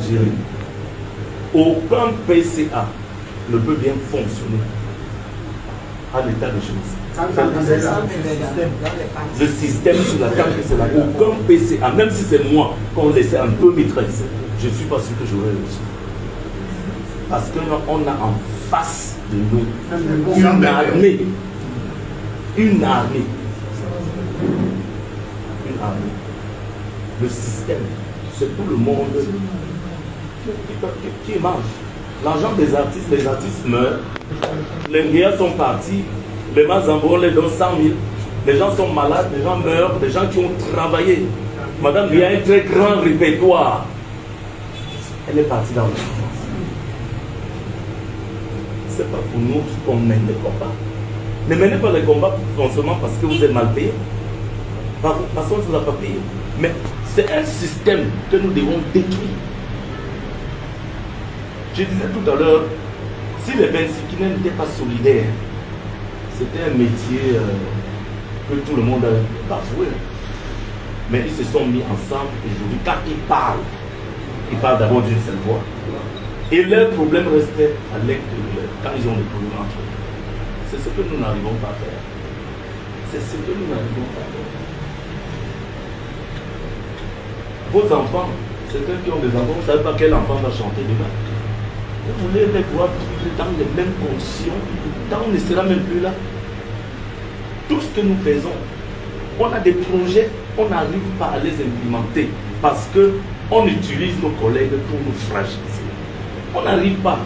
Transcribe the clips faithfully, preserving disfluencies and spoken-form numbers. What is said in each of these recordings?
Aucun P C A ne peut bien fonctionner à l'état de choses. Le système sur la table, c'est là. Aucun P C A, même si c'est moi qu'on laissait en deux mille treize, je ne suis pas sûr que j'aurais réussi. Parce qu'on a en face de nous une armée. Une armée. Une armée. Le système, c'est tout le monde qui, qui, qui mange. L'argent des artistes, les artistes meurent. Les guerres sont partis. Les Mazambos, on les donne cent mille. Les gens sont malades, les gens meurent, les gens qui ont travaillé. Madame, il y a un très grand répertoire. Elle est partie dans le souffrance. Ce n'est pas pour nous qu'on mène les combats. Ne menez pas les combats non seulement parce que vous êtes mal payé, parce qu'on ne vous a pas payé. Mais c'est un système que nous devons détruire. Je disais tout à l'heure, si les Bensikines n'étaient pas solidaires, c'était un métier euh, que tout le monde a bafoué. Mais ils se sont mis ensemble aujourd'hui. Quand ils parlent, ils parlent d'abord d'une seule voix. Et leur problème restait à l'intérieur, quand ils ont des problèmes entre eux. C'est ce que nous n'arrivons pas à faire. C'est ce que nous n'arrivons pas à faire. Vos enfants, certains qui ont des enfants, vous ne savez pas quel enfant va chanter demain. Vous voulez les pouvoir vivre dans les mêmes conditions, quand on ne sera même plus là. Tout ce que nous faisons, on a des projets, on n'arrive pas à les implémenter parce qu'on utilise nos collègues pour nous fragiliser. On n'arrive pas.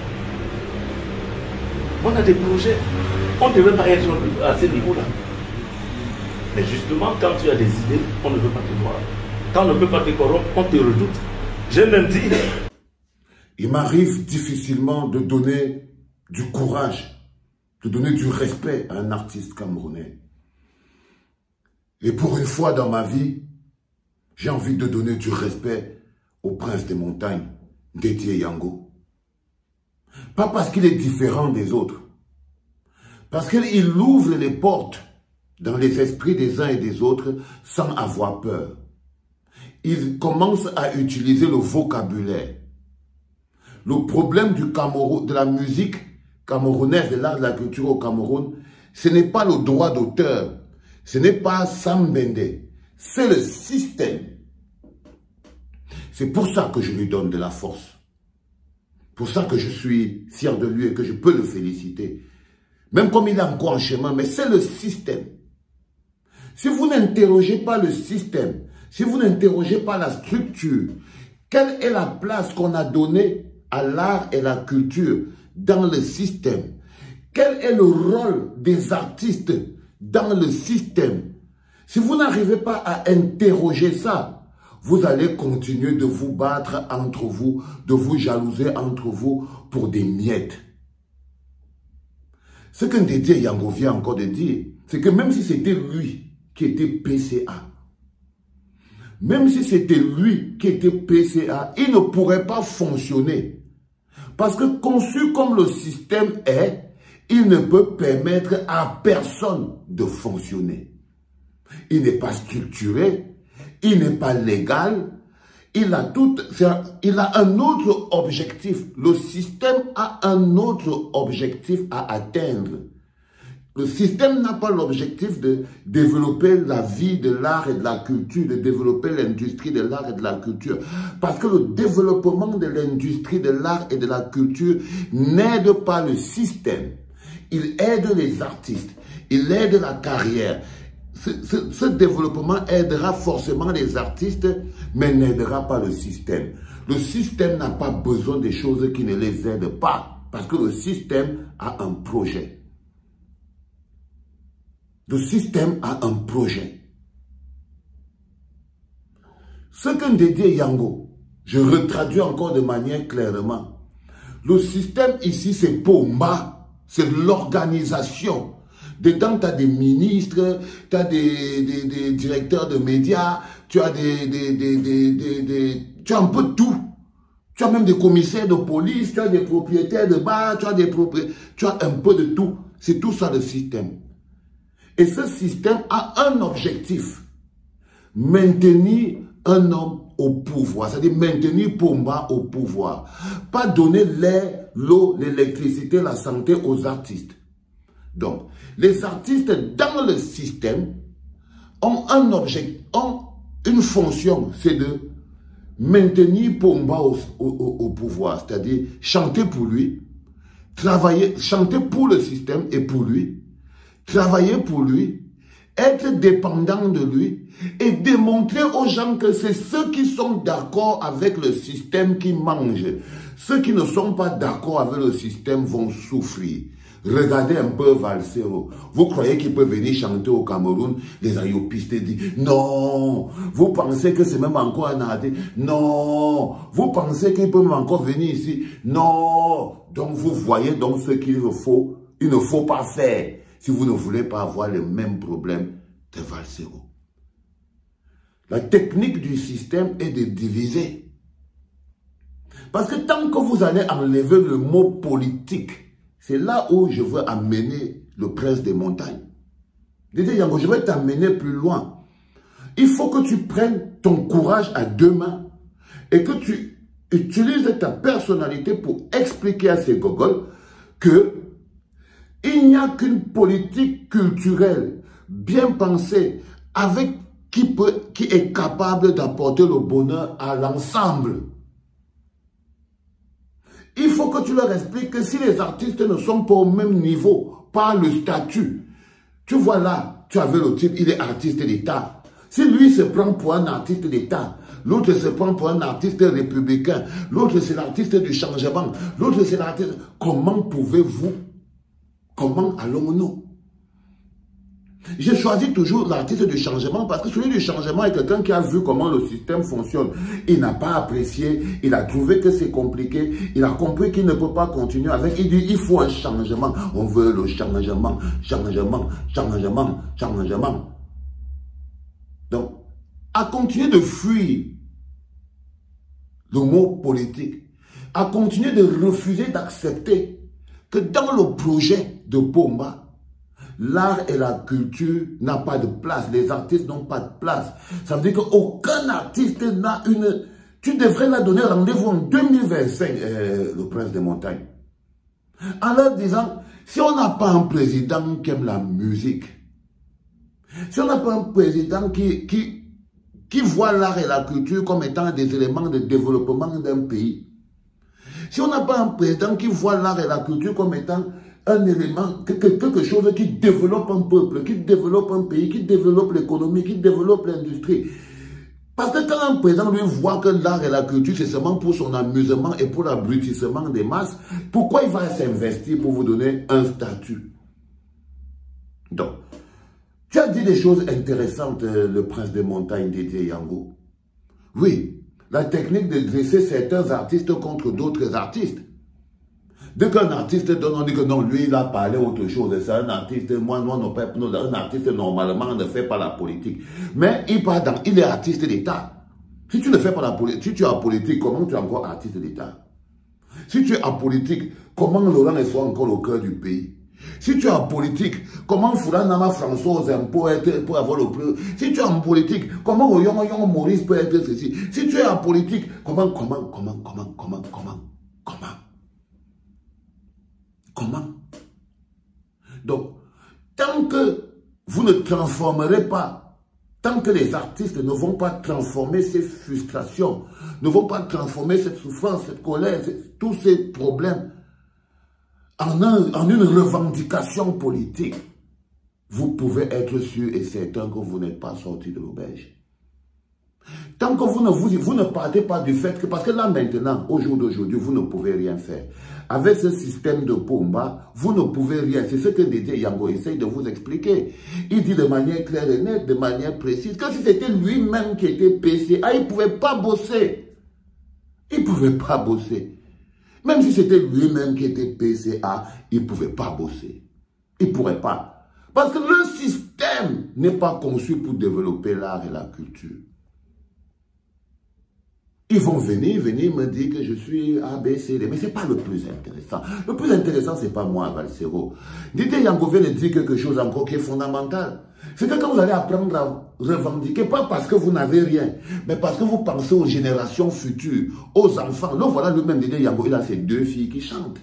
On a des projets, on ne devrait pas être à ce niveau-là. Mais justement, quand tu as des idées, on ne veut pas te voir. Quand on ne peut pas te corrompre, on te redoute. J'ai même dit... Il m'arrive difficilement de donner du courage, de donner du respect à un artiste camerounais. Et pour une fois dans ma vie, j'ai envie de donner du respect au prince des montagnes, Détié Yango. Pas parce qu'il est différent des autres, parce qu'il ouvre les portes dans les esprits des uns et des autres sans avoir peur. Il commence à utiliser le vocabulaire. Le problème du Cameroun, de la musique camerounaise, de l'art de la culture au Cameroun, ce n'est pas le droit d'auteur, ce n'est pas Sam Bende, c'est le système. C'est pour ça que je lui donne de la force. Pour ça que je suis fier de lui et que je peux le féliciter. Même comme il est encore en chemin, mais c'est le système. Si vous n'interrogez pas le système, si vous n'interrogez pas la structure, quelle est la place qu'on a donnée à l'art et la culture dans le système? Quel est le rôle des artistes dans le système? Si vous n'arrivez pas à interroger ça, vous allez continuer de vous battre entre vous, de vous jalouser entre vous pour des miettes. Ce que Détié Yango vient encore de dire, c'est que même si c'était lui qui était P C A, même si c'était lui qui était P C A, il ne pourrait pas fonctionner. Parce que conçu comme le système est, il ne peut permettre à personne de fonctionner. Il n'est pas structuré, il n'est pas légal, il a, tout, il a un autre objectif. Le système a un autre objectif à atteindre. Le système n'a pas l'objectif de développer la vie de l'art et de la culture, de développer l'industrie de l'art et de la culture. Parce que le développement de l'industrie de l'art et de la culture n'aide pas le système. Il aide les artistes, il aide la carrière. Ce, ce, ce développement aidera forcément les artistes, mais n'aidera pas le système. Le système n'a pas besoin des choses qui ne les aident pas, parce que le système a un projet. Le système a un projet. Ce que Détié Yango, je retraduis encore de manière clairement. Le système ici, c'est Pomba, c'est l'organisation. Dedans, tu as des ministres, tu as des, des, des directeurs de médias, tu as des, des, des, des, des, des, tu as un peu de tout. Tu as même des commissaires de police, tu as des propriétaires de bars, tu as des propriétaires, tu as un peu de tout. C'est tout ça le système. Et ce système a un objectif. Maintenir un homme au pouvoir, c'est-à-dire maintenir Pomba au pouvoir. Pas donner l'air, l'eau, l'électricité, la santé aux artistes. Donc, les artistes dans le système ont un objet, ont une fonction, c'est de maintenir Pomba au, au, au pouvoir, c'est-à-dire chanter pour lui, travailler, chanter pour le système et pour lui, travailler pour lui, être dépendant de lui et démontrer aux gens que c'est ceux qui sont d'accord avec le système qui mangent. Ceux qui ne sont pas d'accord avec le système vont souffrir. Regardez un peu Valsero. Vous croyez qu'il peut venir chanter au Cameroun? Les ayopistes disent non. Vous pensez que c'est même encore un artiste? Non. Vous pensez qu'il peut même encore venir ici? Non. Donc vous voyez donc ce qu'il faut, il ne faut pas faire si vous ne voulez pas avoir le même problème de Valsero. La technique du système est de diviser. Parce que tant que vous allez enlever le mot politique, c'est là où je veux amener le prince des montagnes. Dédé Yango, je vais t'amener plus loin. Il faut que tu prennes ton courage à deux mains et que tu utilises ta personnalité pour expliquer à ces gogols que il n'y a qu'une politique culturelle bien pensée avec qui, peut, qui est capable d'apporter le bonheur à l'ensemble. Il faut que tu leur expliques que si les artistes ne sont pas au même niveau, par le statut, tu vois là, tu avais le type, il est artiste d'État. Si lui se prend pour un artiste d'État, l'autre se prend pour un artiste républicain, l'autre c'est l'artiste du changement, l'autre c'est l'artiste... Comment pouvez-vous, comment allons-nous? J'ai choisi toujours l'artiste du changement parce que celui du changement est quelqu'un qui a vu comment le système fonctionne. Il n'a pas apprécié, il a trouvé que c'est compliqué, il a compris qu'il ne peut pas continuer avec. Il dit il faut un changement. On veut le changement, changement, changement, changement. Donc, à continuer de fuir le mot politique, à continuer de refuser d'accepter que dans le projet de Pomba, l'art et la culture n'ont pas de place. Les artistes n'ont pas de place. Ça veut dire qu'aucun artiste n'a une... Tu devrais leur donner rendez-vous en deux mille vingt-cinq, euh, le prince des montagnes. En leur disant, si on n'a pas un président qui aime la musique, si on n'a pas un président qui, qui, qui voit l'art et la culture comme étant des éléments de développement d'un pays, si on n'a pas un président qui voit l'art et la culture comme étant un élément, quelque chose qui développe un peuple, qui développe un pays, qui développe l'économie, qui développe l'industrie. Parce que quand un président lui voit que l'art et la culture, c'est seulement pour son amusement et pour l'abrutissement des masses, pourquoi il va s'investir pour vous donner un statut? Donc, tu as dit des choses intéressantes, le prince des montagnes, Dédé Yango. Oui, la technique de dresser certains artistes contre d'autres artistes. Dès qu'un artiste donne, on dit que non, lui, il a parlé autre chose. C'est un artiste, moi, non, non, un artiste, normalement, ne fait pas la politique. Mais il, part dans, il est artiste d'État. Si tu ne fais pas la politique, si tu es en politique, comment tu es encore artiste d'État? Si tu es en politique, comment Laurent soit encore au cœur du pays? Si tu es en politique, comment Foulan Nama François aux impôts pour avoir le plus? Si tu es en politique, comment Oyon Oyon Maurice peut être ceci? Si tu es en politique, comment, comment, comment, comment, comment, comment, comment? Comment? Donc, tant que vous ne transformerez pas, tant que les artistes ne vont pas transformer ces frustrations, ne vont pas transformer cette souffrance, cette colère, tous ces problèmes en, un, en une revendication politique, vous pouvez être sûr et certain que vous n'êtes pas sorti de l'auberge. Tant que vous ne, vous, vous ne partez pas du fait que, parce que là maintenant, au jour d'aujourd'hui, vous ne pouvez rien faire. Avec ce système de Pomba, vous ne pouvez rien. C'est ce que Dédé Yango essaye de vous expliquer. Il dit de manière claire et nette, de manière précise, que si c'était lui-même qui était P C A, il ne pouvait pas bosser. Il ne pouvait pas bosser. Même si c'était lui-même qui était P C A, il ne pouvait pas bosser. Il ne pourrait pas. Parce que le système n'est pas conçu pour développer l'art et la culture. Ils vont venir, venir me dire que je suis A, B, C, D. Mais ce n'est pas le plus intéressant. Le plus intéressant, ce n'est pas moi, Valsero. Didier Yango vient de dire quelque chose encore qui est fondamental. C'est que quand vous allez apprendre à revendiquer, pas parce que vous n'avez rien, mais parce que vous pensez aux générations futures, aux enfants. Donc voilà, lui-même, Didier Yango, il a ses deux filles qui chantent.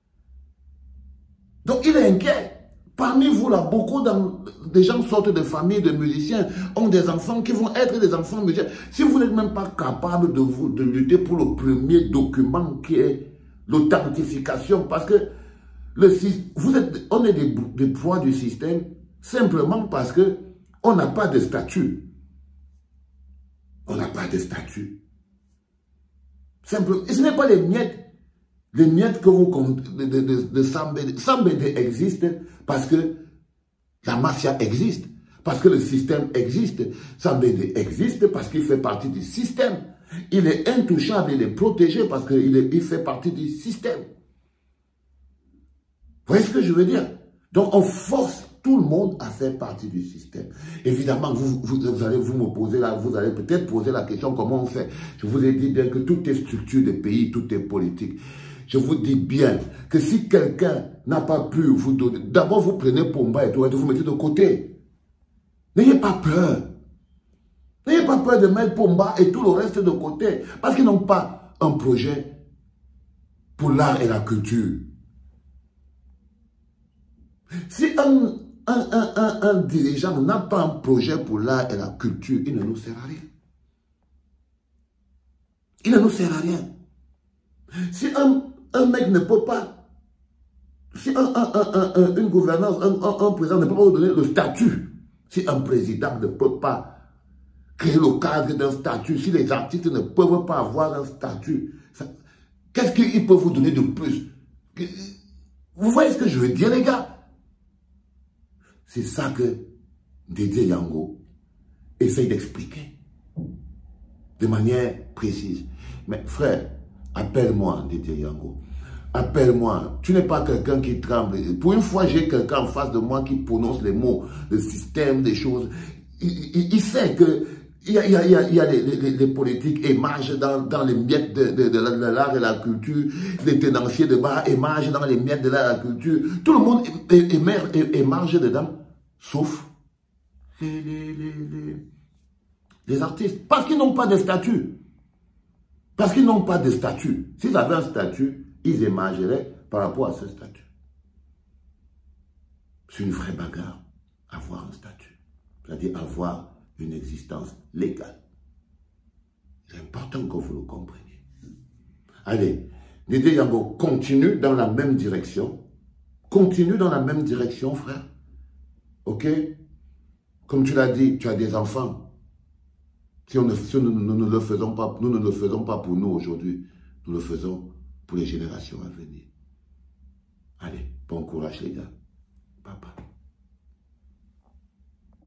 Donc il est inquiet. Parmi vous, là, beaucoup de gens sortent de familles de musiciens, ont des enfants qui vont être des enfants musiciens. Si vous n'êtes même pas capable de, vous, de lutter pour le premier document qui est l'authentification, parce que le, vous êtes, on est des, des proies du système simplement parce qu'on n'a pas de statut. On n'a pas de statut. Simplement. Et ce n'est pas les miettes. Les miettes que vous comptez de, de, de Sambédé. Sambédé existe parce que la mafia existe, parce que le système existe. Sambédé existe parce qu'il fait partie du système. Il est intouchable, il est protégé parce qu'il il fait partie du système. Vous voyez ce que je veux dire? Donc on force tout le monde à faire partie du système. Évidemment, vous, vous, vous allez vous me poser là, vous allez peut-être poser la question comment on fait. Je vous ai dit bien que tout est structure de pays, tout est politique. Je vous dis bien que si quelqu'un n'a pas pu vous donner, d'abord vous prenez Pomba et tout, et vous mettez de côté. N'ayez pas peur. N'ayez pas peur de mettre Pomba et tout le reste de côté. Parce qu'ils n'ont pas un projet pour l'art et la culture. Si un, un, un, un, un dirigeant n'a pas un projet pour l'art et la culture, il ne nous sert à rien. Il ne nous sert à rien. Si un, un mec ne peut pas, si un, un, un, un, une gouvernance, un, un, un président ne peut pas vous donner le statut, si un président ne peut pas créer le cadre d'un statut, si les artistes ne peuvent pas avoir un statut, qu'est-ce qu'il peut vous donner de plus? Vous voyez ce que je veux dire, les gars? C'est ça que Didier Yango essaye d'expliquer de manière précise. Mais frère, appelle-moi, Didier Yango. Appelle-moi. Tu n'es pas quelqu'un qui tremble. Pour une fois, j'ai quelqu'un en face de moi qui prononce les mots, le système, des choses. Il, il, il sait que il y a, il y a, il y a, il y a les, les, les politiques émargent dans, dans les miettes de, de, de l'art et la culture. Les tenanciers de bar émargent dans les miettes de l'art et la culture. Tout le monde émerge, émarge dedans, sauf les, les, les, les, les artistes. Parce qu'ils n'ont pas de statut. Parce qu'ils n'ont pas de statut. S'ils avaient un statut, ils émargeraient par rapport à ce statut. C'est une vraie bagarre, avoir un statut. C'est-à-dire avoir une existence légale. C'est important que vous le compreniez. Allez, Didier Yango continue dans la même direction. Continue dans la même direction, frère. Ok? Comme tu l'as dit, tu as des enfants. Si, on ne, si nous, nous, nous, ne le faisons pas, nous ne le faisons pas pour nous aujourd'hui, nous le faisons pour les générations à venir. Allez, bon courage les gars.